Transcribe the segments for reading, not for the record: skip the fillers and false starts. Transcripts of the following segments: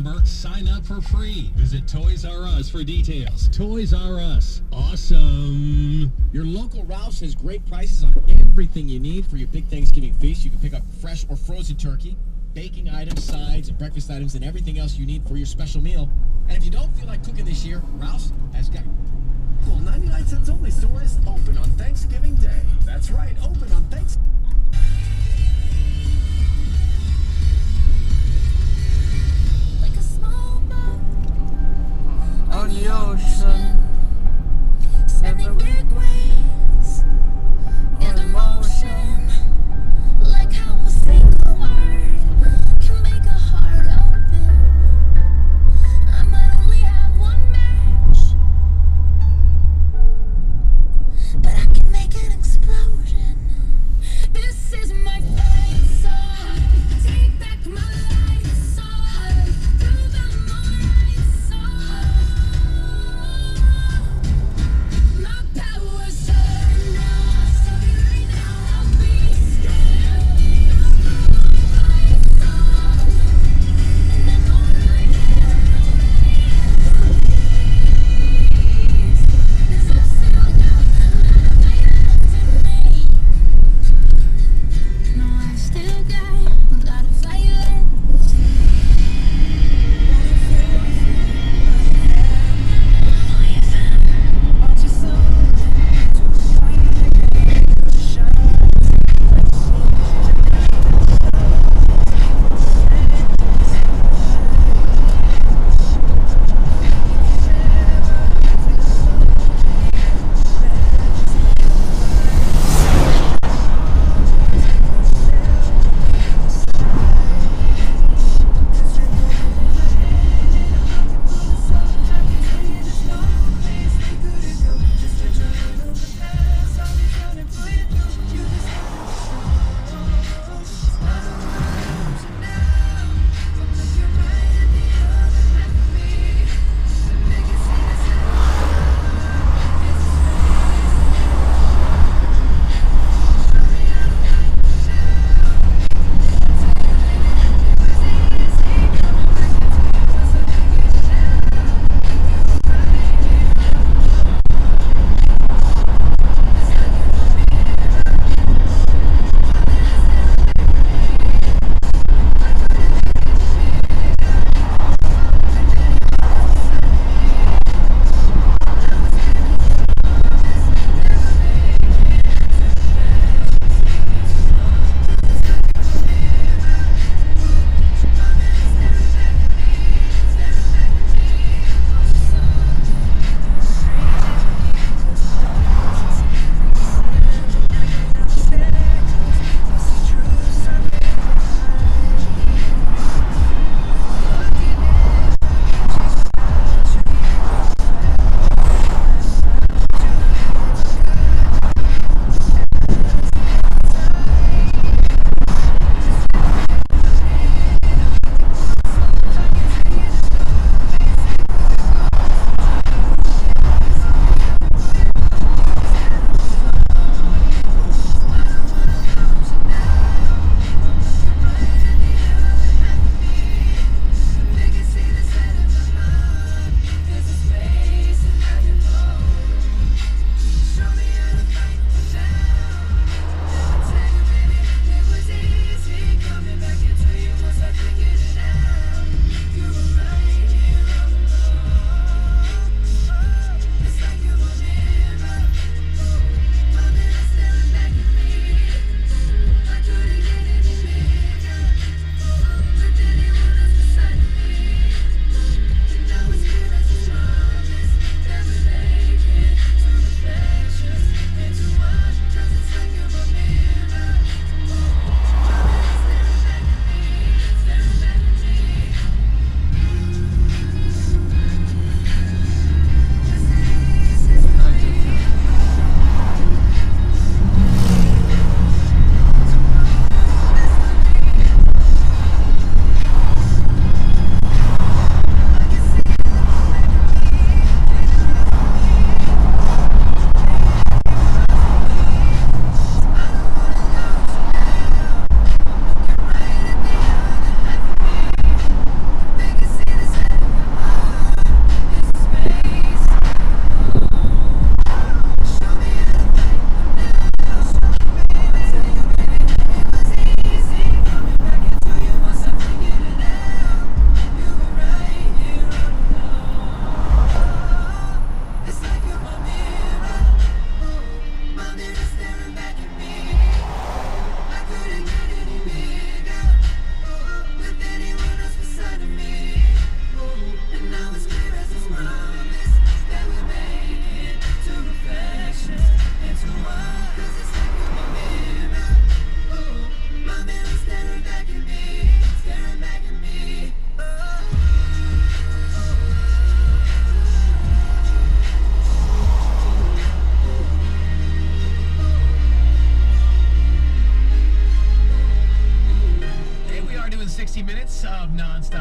number, sign up for free. Visit Toys R Us for details. Toys R Us. Awesome. Your local Ralph's has great prices on everything you need for your big Thanksgiving feast. You can pick up fresh or frozen turkey, baking items, sides, and breakfast items, and everything else you need for your special meal. And if you don't feel like cooking this year, Ralph's has got cool 99 cents only store is open on Thanksgiving Day. That's right, open on Thanksgiving. Like a small boat on the ocean, sending big waves in emotion. Like how a single word can make a heart open. I might only have one match, but I can make an explosion.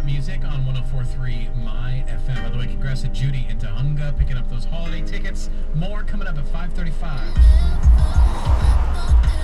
music on 104.3 My FM. By the way, congrats to Judy and Tahunga picking up those holiday tickets. More coming up at 5:35.